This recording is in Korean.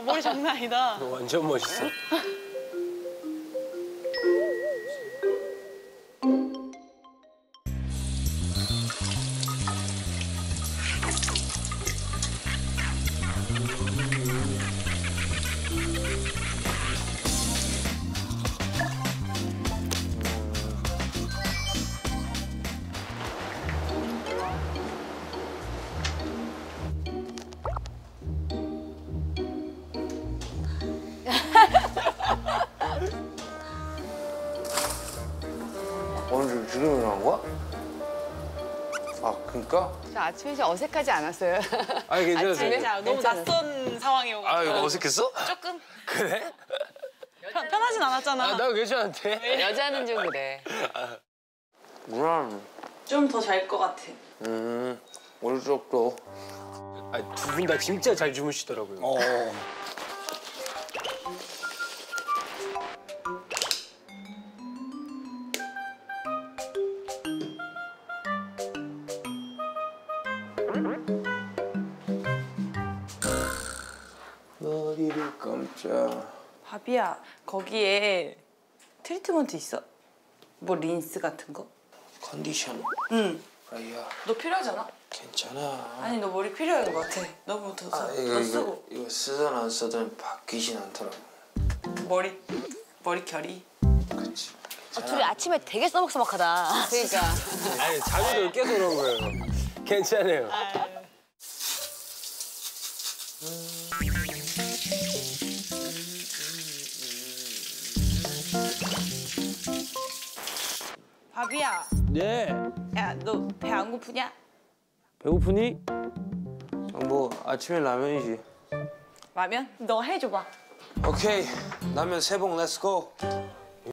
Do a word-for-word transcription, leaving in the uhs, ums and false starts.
머리 장난 아니다. 완전 멋있어. 오늘 지금 일어난 거야? 아, 그니까? 저 아침에 좀 어색하지 않았어요? 아니, 괜찮으세요? 진짜 너무 낯선 상황이어가지고. 아, 이거 어색했어? 조금 그래? 편, 편하진 않았잖아. 아, 나 괜찮은데? 여자는 좀 그래. 그럼. 좀 더 잘 것 같아. 음, 우리 쪽도. 아, 두 분 다 진짜 잘 주무시더라고요. 어. 머리를 감자. 바비야, 거기에 트리트먼트 있어? 뭐 린스 같은 거? 컨디셔너. 응. 아야, 너 필요하잖아? 괜찮아. 아니, 너 머리 필요한 것 같아. 너무 더, 아, 써, 이거, 더 이거, 쓰고. 이거 쓰든 안 쓰든 바뀌진 않더라고. 머리, 머리 결이. 그치. 아, 둘이 아침에 되게 써먹써먹하다. 그러니까. 아니, 자주도 깨서 그런 거예요. 괜찮아요. 바비야, 네. 야, 너 배 안 고프냐? 배고프니? 뭐 아침에 라면이지. 라면? 너 해줘봐. 오케이, 라면 세 봉 렛츠고.